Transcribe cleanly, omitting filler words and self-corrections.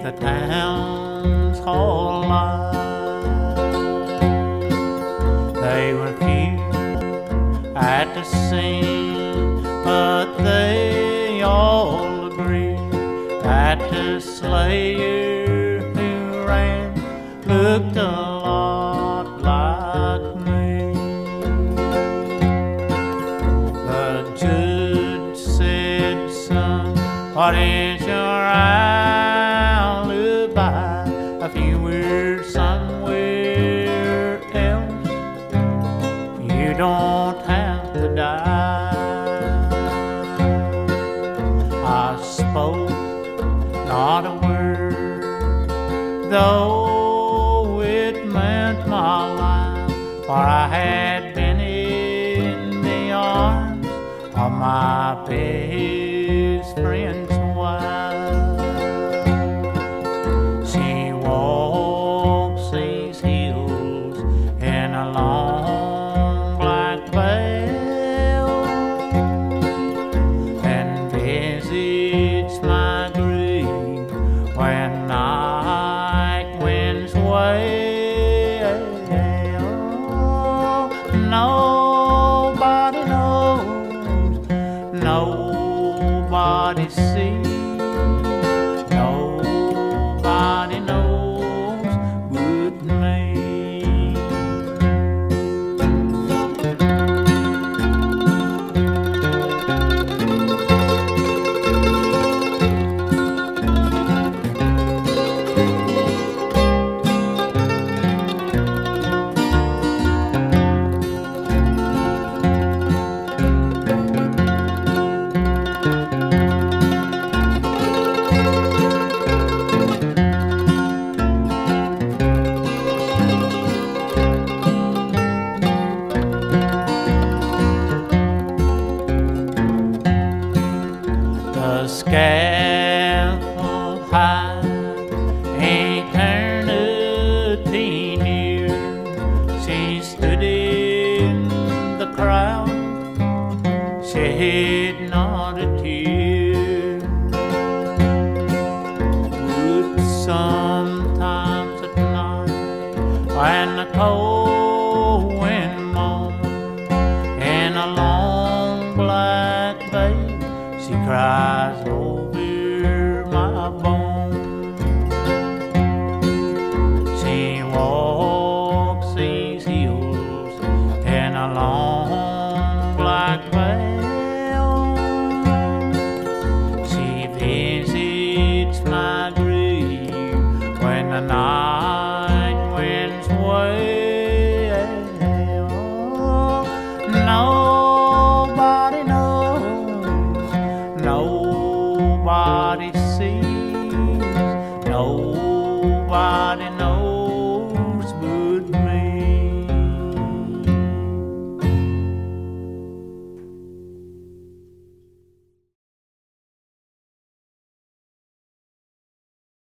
the town's whole life. They were few at the scene, but they all agreed that the slayer who ran looked a lot like me. The judge said, "Son, what is your alibi? If you were somewhere else, you don't have to die." I spoke not a word, though it meant my life, for I had been in the arms of my best friend's wife. She walks these hills in a long black veil and visits my grave when night winds wail. Nobody knows, nobody sees, nobody knows but me. The scaffold high, eternity near, she stood in the crowd, shed not a tear. Would sometimes at night, when the cold wind moaned in a long black veil, she cries over my bones. She walks these hills in a long black veil. She visits my grave when the night